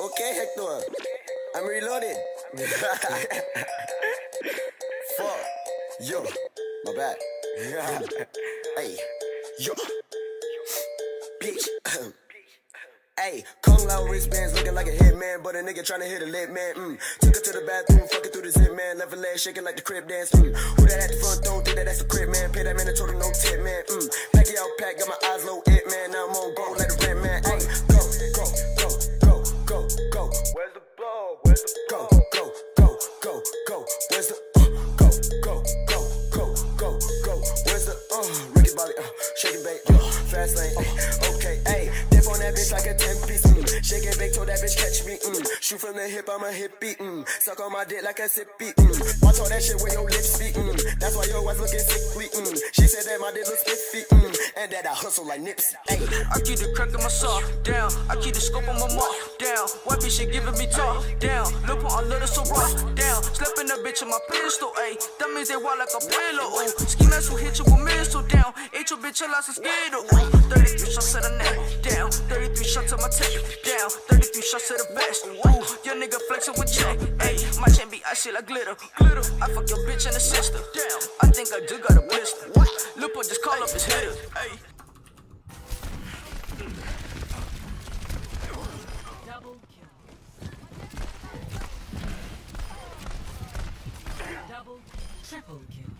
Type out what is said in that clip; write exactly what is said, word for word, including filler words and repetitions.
Okay, Hector. I'm reloaded. Fuck. Yo. My bad. Hey. Yo. Bitch. Hey, Kung Lao wristbands looking like a hitman, but a nigga tryna hit a lit man. Mm. Took her to the bathroom, fucking through the zip man, left her leg shaking like the crib dance. Mm. Who that at the front door? Think that that's a crib man. Pay that man a total no tip man. Mm. Pack it out, pack, got my eyes low, it man. Now I'm on go, let it rent man. Hey, go, go, go, go, go, go. Where's the blow? Where's the go, go, go, go, go? Where's the uh, go, go, go, go, go, go? Where's the uh? Ricky Bobby, uh, shaking bait, uh, fast lane. Uh, okay, hey. On that bitch like a ten piece, mm. Shake and bake, told that bitch catch me, mm. Shoot from the hip, I'm a hippie, mm. Suck on my dick like a sippy, mm. Watch all that shit with your lips speak, mm. That's why your wife looking sickly, mm. She said that my dick looks spiffy, mm. And that I hustle like Nipsey, ayy. I keep the crack in my sock, down. I keep the scope on my mark, down. White bitch shit giving me talk, down. Look on little so rough, down. Slapping a bitch on my pistol, ayy. That means they wild like a pillow, ooh. Ski mask who hit you with missile, down. Ate your bitch, I lost a skittle, ooh. thirty-three shots to the neck, down. thirty-three shots to my tape, down. thirty-three shots to the vest, ooh. Your nigga flexing with check, ayy. My chain be icy like glitter, glitter. I fuck your bitch and the sister, down. I think I do got a blister. Lupo just call up his hitter, ayy. Double kill. Double, triple kill.